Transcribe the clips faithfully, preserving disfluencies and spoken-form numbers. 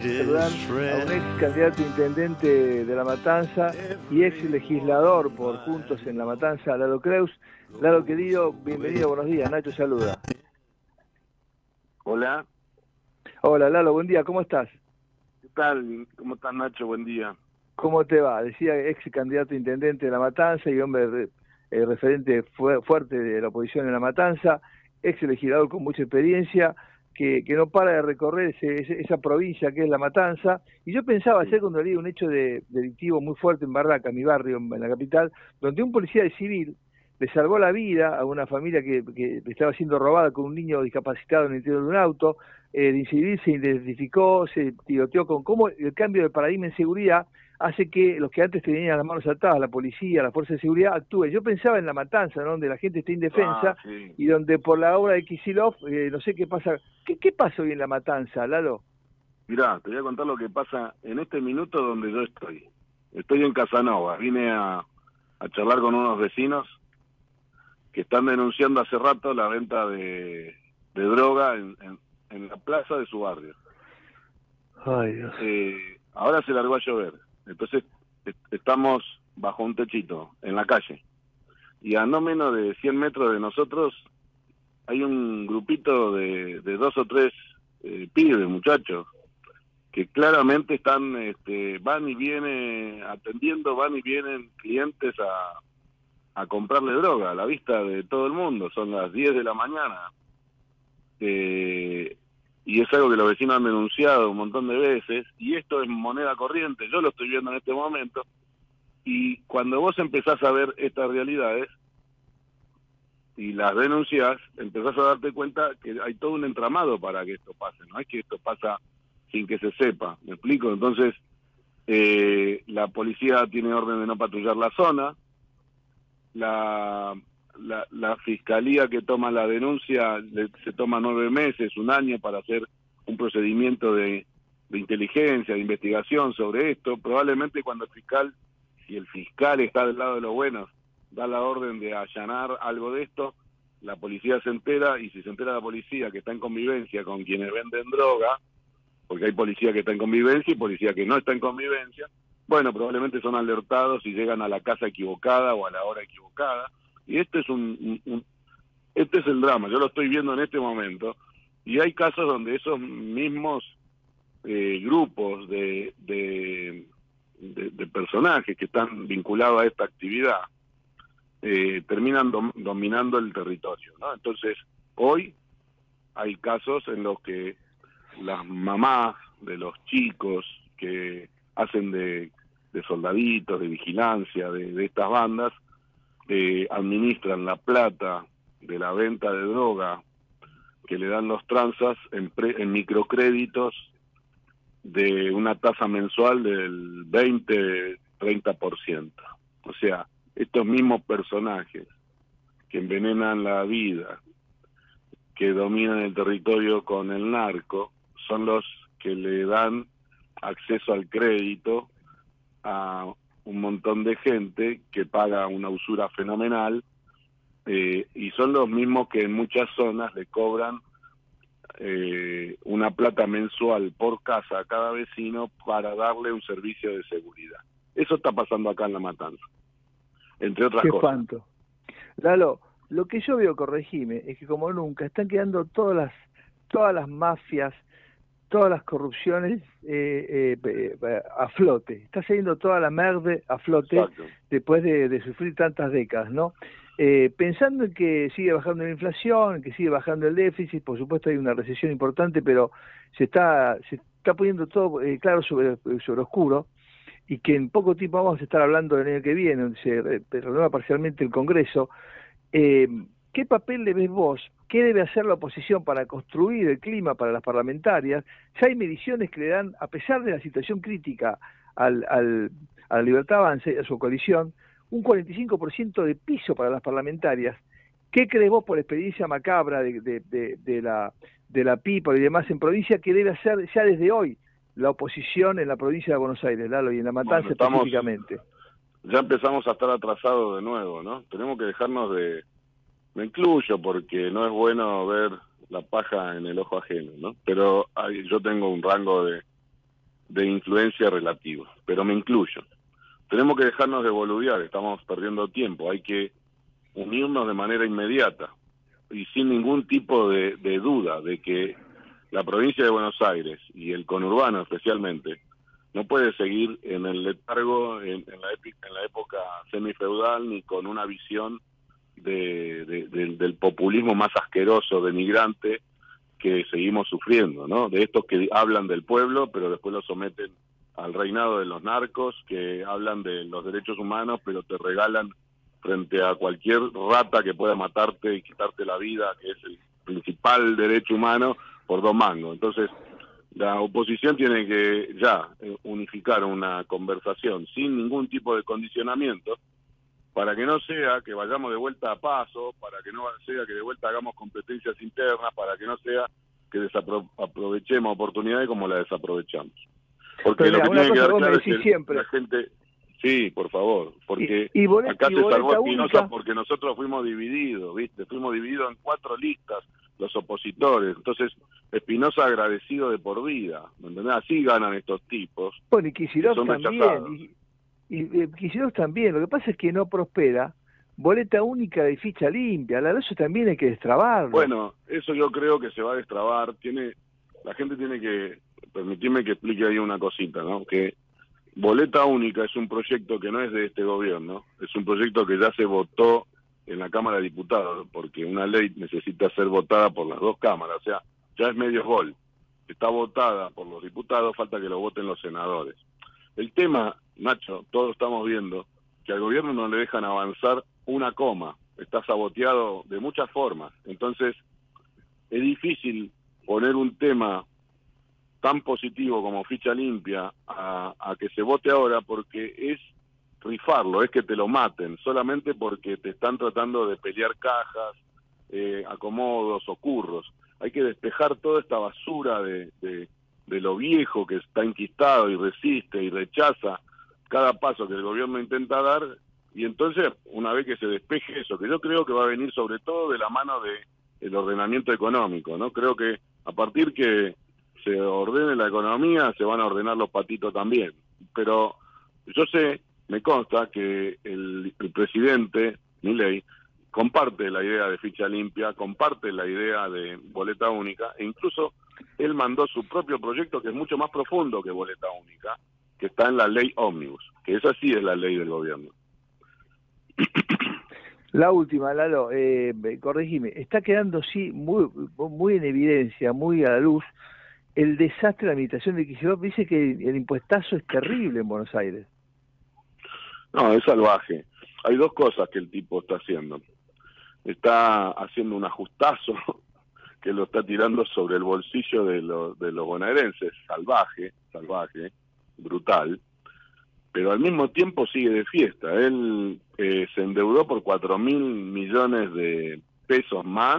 Saludar a un ex candidato a intendente de La Matanza y ex legislador por Juntos en La Matanza, Lalo Creus. Lalo, querido, bienvenido, buenos días. Nacho saluda. Hola. Hola, Lalo, buen día, ¿cómo estás? ¿Qué tal? ¿Cómo estás, Nacho? Buen día. ¿Cómo te va? Decía ex candidato a intendente de La Matanza y hombre eh, referente fu fuerte de la oposición en La Matanza, ex legislador con mucha experiencia, que, que no para de recorrer ese, ese, esa provincia que es La Matanza. Y yo pensaba ayer cuando leí un hecho de, delictivo muy fuerte en Barraca, mi barrio, en, en la capital, donde un policía de civil le salvó la vida a una familia que, que estaba siendo robada con un niño discapacitado en el interior de un auto. Eh, de incidir se identificó, se tiroteó con cómo el cambio de paradigma en seguridad hace que los que antes tenían las manos atadas, la policía, la fuerza de seguridad, actúen. Yo pensaba en La Matanza, ¿no? Donde la gente está indefensa, ah, sí. y donde por la obra de Kicillof, eh, no sé qué pasa. ¿Qué, qué pasa hoy en La Matanza, Lalo? Mirá, te voy a contar lo que pasa en este minuto donde yo estoy. Estoy en Casanova. Vine a, a charlar con unos vecinos que están denunciando hace rato la venta de, de droga en, en, en la plaza de su barrio. Ay, Dios. Eh, ahora se largó a llover. Entonces est estamos bajo un techito, en la calle. Y a no menos de cien metros de nosotros hay un grupito de, de dos o tres eh, pibes, muchachos, que claramente están, este, van y vienen atendiendo, van y vienen clientes a, a comprarle droga a la vista de todo el mundo. Son las diez de la mañana. Eh, y es algo que los vecinos han denunciado un montón de veces, y esto es moneda corriente, yo lo estoy viendo en este momento, y cuando vos empezás a ver estas realidades y las denuncias, empezás a darte cuenta que hay todo un entramado para que esto pase, no es que esto pasa sin que se sepa, ¿me explico? Entonces, eh, la policía tiene orden de no patrullar la zona, la, la, la fiscalía que toma la denuncia le, se toma nueve meses, un año para hacer un procedimiento de, de inteligencia, de investigación sobre esto. Probablemente cuando el fiscal, si el fiscal está del lado de los buenos, da la orden de allanar algo de esto, la policía se entera, y si se entera la policía que está en convivencia con quienes venden droga, porque hay policía que está en convivencia y policía que no está en convivencia, bueno, probablemente son alertados y llegan a la casa equivocada o a la hora equivocada, y este es un, un, un este es el drama, yo lo estoy viendo en este momento, y hay casos donde esos mismos eh, grupos de, de, de, de personajes que están vinculados a esta actividad eh, terminan dom, dominando el territorio, ¿no? Entonces, hoy hay casos en los que las mamás de los chicos que hacen de, de soldaditos, de vigilancia de, de estas bandas, eh, administran la plata de la venta de droga que le dan los tranzas en, pre, en microcréditos de una tasa mensual del veinte, treinta por ciento. O sea, estos mismos personajes que envenenan la vida, que dominan el territorio con el narco, son los que le dan acceso al crédito a un montón de gente que paga una usura fenomenal, eh, y son los mismos que en muchas zonas le cobran eh, una plata mensual por casa a cada vecino para darle un servicio de seguridad. Eso está pasando acá en La Matanza, entre otras Qué cosas. espanto. Lalo, lo que yo veo, corregime, es que como nunca están quedando todas las todas las mafias, todas las corrupciones eh, eh, a flote. Está saliendo toda la merde a flote. Exacto. Después de, de sufrir tantas décadas, ¿no? Eh, pensando en que sigue bajando la inflación, que sigue bajando el déficit, por supuesto hay una recesión importante, pero se está se está poniendo todo eh, claro sobre, sobre oscuro, y que en poco tiempo vamos a estar hablando del año que viene, donde se renueva parcialmente el Congreso. Eh, ¿Qué papel le ves vos? ¿Qué debe hacer la oposición para construir el clima para las parlamentarias? Ya hay mediciones que le dan, a pesar de la situación crítica al, al, a la Libertad Avance, a su coalición, un cuarenta y cinco por ciento de piso para las parlamentarias. ¿Qué crees vos, por experiencia macabra de, de, de, de la de la PIPA y demás en provincia, que debe hacer ya desde hoy la oposición en la provincia de Buenos Aires, Lalo, y en La Matanza bueno, estamos, específicamente? Ya empezamos a estar atrasados de nuevo, ¿no? Tenemos que dejarnos de... Me incluyo porque no es bueno ver la paja en el ojo ajeno, ¿no? Pero hay, yo tengo un rango de, de influencia relativa, pero me incluyo. Tenemos que dejarnos de boludear, estamos perdiendo tiempo, hay que unirnos de manera inmediata y sin ningún tipo de, de duda de que la provincia de Buenos Aires y el conurbano especialmente no puede seguir en el letargo en, en, la, épica, en la época semifeudal ni con una visión de, de, de, del populismo más asqueroso, denigrante que seguimos sufriendo, ¿no? De estos que hablan del pueblo pero después lo someten al reinado de los narcos, que hablan de los derechos humanos pero te regalan frente a cualquier rata que pueda matarte y quitarte la vida, que es el principal derecho humano, por dos mangos. Entonces, la oposición tiene que ya unificar una conversación sin ningún tipo de condicionamiento, para que no sea que vayamos de vuelta a paso, para que no sea que de vuelta hagamos competencias internas, para que no sea que desaprovechemos oportunidades como la desaprovechamos. Porque Pero lo que mira, tiene que quedar claro es que siempre. La gente... Sí, por favor, porque y, y boleta, acá y se salvó Espinosa única. Porque nosotros fuimos divididos, ¿viste? Fuimos divididos en cuatro listas, los opositores. Entonces, Espinosa agradecido de por vida, ¿me entendés? Así ganan estos tipos. Bueno, y Kicillof también, rechazados. y, y, y Kicillof también. Lo que pasa es que no prospera. Boleta única de ficha limpia, la eso también hay que destrabarlo. Bueno, eso yo creo que se va a destrabar. Tiene, la gente tiene que, permitirme que explique ahí una cosita, ¿no? Que Boleta única es un proyecto que no es de este gobierno, es un proyecto que ya se votó en la Cámara de Diputados, porque una ley necesita ser votada por las dos cámaras, o sea, ya es medio gol. Está votada por los diputados, falta que lo voten los senadores. El tema, Nacho, todos estamos viendo que al gobierno no le dejan avanzar una coma, está saboteado de muchas formas, entonces es difícil poner un tema tan positivo como ficha limpia a, a que se vote ahora, porque es rifarlo, es que te lo maten, solamente porque te están tratando de pelear cajas, eh, acomodos o curros. Hay que despejar toda esta basura de, de, de lo viejo que está enquistado y resiste y rechaza cada paso que el gobierno intenta dar, y entonces una vez que se despeje eso, que yo creo que va a venir sobre todo de la mano de el ordenamiento económico, ¿no? Creo que a partir que se ordene la economía, se van a ordenar los patitos también. Pero yo sé, me consta que el, el presidente Milei comparte la idea de ficha limpia, comparte la idea de boleta única, e incluso él mandó su propio proyecto que es mucho más profundo que boleta única, que está en la ley ómnibus, que esa sí es la ley del gobierno. La última, Lalo, eh, corregime, está quedando sí muy, muy en evidencia, muy a la luz, el desastre de la administración de Kicillof. Dice que el impuestazo es terrible en Buenos Aires. No, es salvaje. Hay dos cosas que el tipo está haciendo. Está haciendo un ajustazo que lo está tirando sobre el bolsillo de los, de los bonaerenses, salvaje, salvaje, brutal, pero al mismo tiempo sigue de fiesta. Él eh, se endeudó por cuatro mil millones de pesos más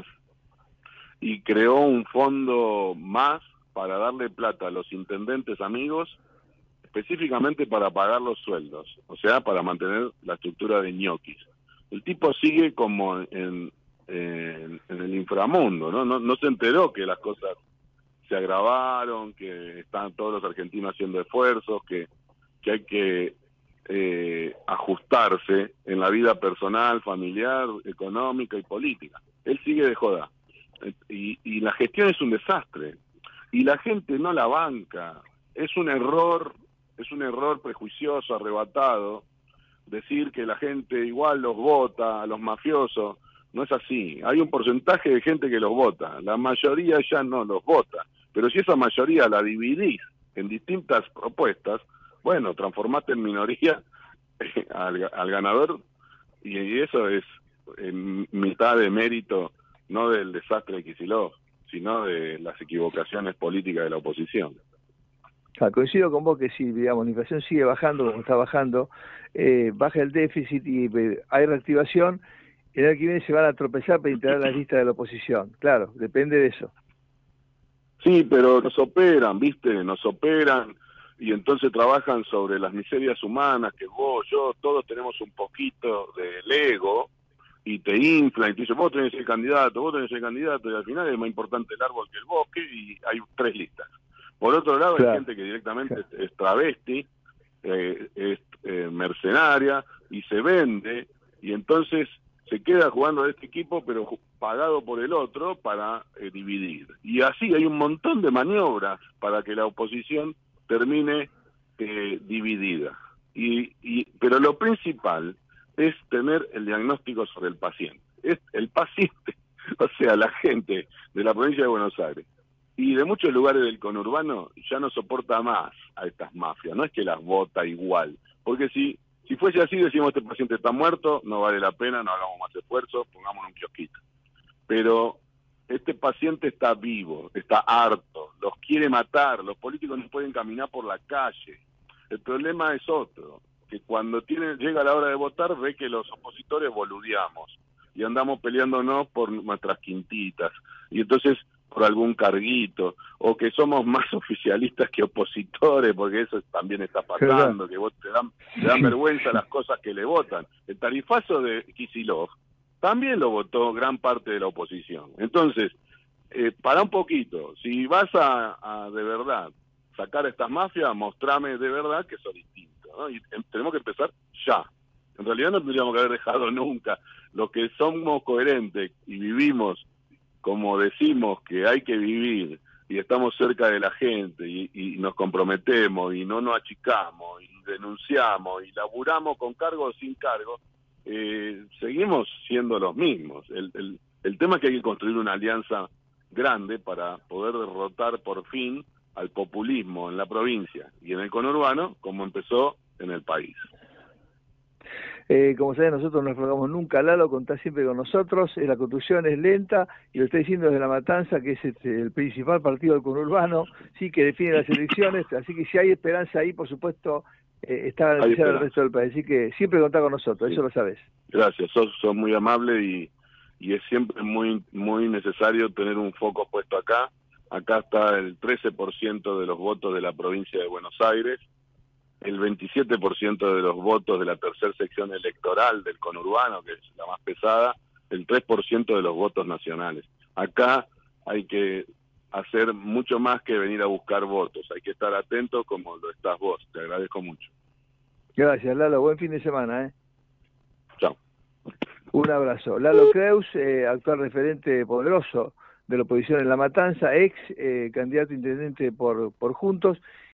y creó un fondo más para darle plata a los intendentes amigos, específicamente para pagar los sueldos, o sea, para mantener la estructura de ñoquis. El tipo sigue como en, en, en el inframundo, ¿no? No, no se enteró que las cosas se agravaron, que están todos los argentinos haciendo esfuerzos, que, que hay que eh, ajustarse en la vida personal, familiar, económica y política. Él sigue de joda. Y, y la gestión es un desastre. Y la gente no la banca. Es un error, es un error prejuicioso, arrebatado, decir que la gente igual los vota a los mafiosos. No es así. Hay un porcentaje de gente que los vota. La mayoría ya no los vota. Pero si esa mayoría la dividís en distintas propuestas, bueno, transformaste en minoría eh, al, al ganador, y, y eso es en mitad de mérito, no del desastre de Kicillof, sino de las equivocaciones políticas de la oposición. Ah, coincido con vos que si, digamos, la inflación sigue bajando como está bajando, eh, baja el déficit y eh, hay reactivación, el año que viene se van a tropezar para integrar las listas de la oposición. Claro, depende de eso. Sí, pero nos operan, ¿viste? Nos operan y entonces trabajan sobre las miserias humanas, que vos, yo, todos tenemos un poquito del ego, y te infla, y te dice, vos tenés el candidato, vos tenés el candidato, y al final es más importante el árbol que el bosque, y hay tres listas. Por otro lado, claro, hay gente que directamente claro. es, es travesti, eh, es eh, mercenaria y se vende, y entonces se queda jugando de este equipo, pero pagado por el otro para eh, dividir. Y así hay un montón de maniobras para que la oposición termine eh, dividida. Y, y, pero lo principal es tener el diagnóstico sobre el paciente. Es el paciente, o sea, la gente de la provincia de Buenos Aires y de muchos lugares del conurbano ya no soporta más a estas mafias, no es que las vota igual, porque si si fuese así, decimos este paciente está muerto, no vale la pena, no hagamos más esfuerzos, pongámonos un kiosquito. Pero este paciente está vivo, está harto, los quiere matar, los políticos no pueden caminar por la calle. El problema es otro, que cuando tiene, llega la hora de votar ve que los opositores boludeamos y andamos peleándonos por nuestras quintitas. Y entonces por algún carguito, o que somos más oficialistas que opositores, porque eso también está pasando, que vos te dan, te dan vergüenza las cosas que le votan. El tarifazo de Kicillof también lo votó gran parte de la oposición. Entonces, eh, para un poquito, si vas a, a de verdad sacar a estas mafias, mostrame de verdad que son distintos, ¿no? Y eh, tenemos que empezar ya. En realidad no tendríamos que haber dejado nunca. Los que somos coherentes y vivimos como decimos que hay que vivir y estamos cerca de la gente y, y nos comprometemos y no nos achicamos y denunciamos y laburamos con cargo o sin cargo, eh, seguimos siendo los mismos. El, el, el tema es que hay que construir una alianza grande para poder derrotar por fin al populismo en la provincia y en el conurbano como empezó en el país. Eh, como saben, nosotros no nos aflojamos nunca, Lalo, contá siempre con nosotros, eh, la construcción es lenta, y lo estoy diciendo desde La Matanza, que es este, el principal partido del conurbano, sí, que define las elecciones, así que si hay esperanza ahí, por supuesto, eh, está garantizado el resto del país, así que siempre contá con nosotros, sí. Eso lo sabes. Gracias, sos, sos muy amable y, y es siempre muy, muy necesario tener un foco puesto acá. Acá está el trece por ciento de los votos de la provincia de Buenos Aires, el veintisiete por ciento de los votos de la tercera sección electoral del conurbano, que es la más pesada, el tres por ciento de los votos nacionales. Acá hay que hacer mucho más que venir a buscar votos, hay que estar atentos como lo estás vos. Te agradezco mucho. Gracias, Lalo, buen fin de semana. ¿eh? Chao. Un abrazo. Lalo Creus, eh, actual referente poderoso de la oposición en La Matanza, ex eh, candidato a intendente por, por Juntos.